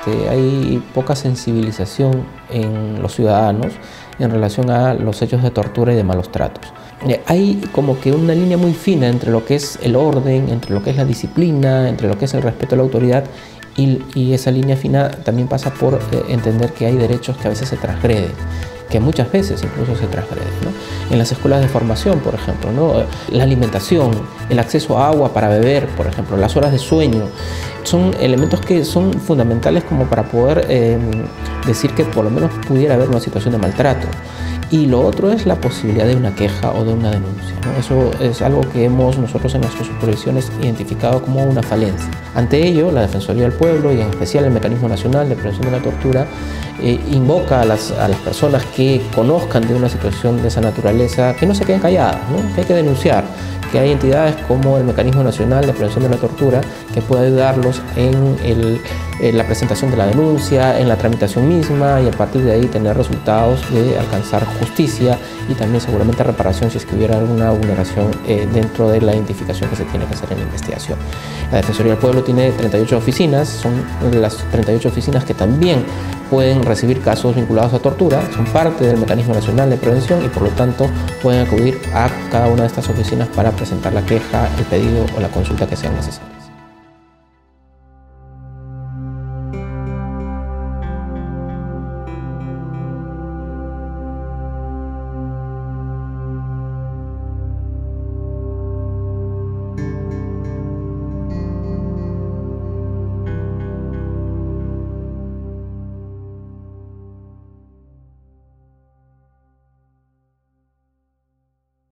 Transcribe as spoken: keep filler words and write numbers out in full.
porque hay poca sensibilización en los ciudadanos en relación a los hechos de tortura y de malos tratos. Hay como que una línea muy fina entre lo que es el orden, entre lo que es la disciplina, entre lo que es el respeto a la autoridad, y, y esa línea fina también pasa por eh, entender que hay derechos que a veces se transgreden, que muchas veces incluso se transgreden, ¿no? En las escuelas de formación, por ejemplo, ¿no? La alimentación, el acceso a agua para beber, por ejemplo, las horas de sueño, son elementos que son fundamentales como para poder eh, decir que por lo menos pudiera haber una situación de maltrato. Y lo otro es la posibilidad de una queja o de una denuncia, ¿no? Eso es algo que hemos nosotros en nuestras supervisiones identificado como una falencia. Ante ello, la Defensoría del Pueblo y en especial el Mecanismo Nacional de Prevención de la Tortura eh, invoca a las, a las personas que conozcan de una situación de esa naturaleza que no se queden calladas, ¿no? Que hay que denunciar, que hay entidades como el Mecanismo Nacional de Prevención de la Tortura que puede ayudarlos en, el, en la presentación de la denuncia, en la tramitación misma y a partir de ahí tener resultados de alcanzar justicia y también seguramente reparación si es que hubiera alguna vulneración eh, dentro de la identificación que se tiene que hacer en la investigación. La Defensoría del Pueblo tiene treinta y ocho oficinas, son las treinta y ocho oficinas que también pueden recibir casos vinculados a tortura, son parte del Mecanismo Nacional de Prevención y por lo tanto pueden acudir a cada una de estas oficinas para presentar la queja, el pedido o la consulta que sea necesaria.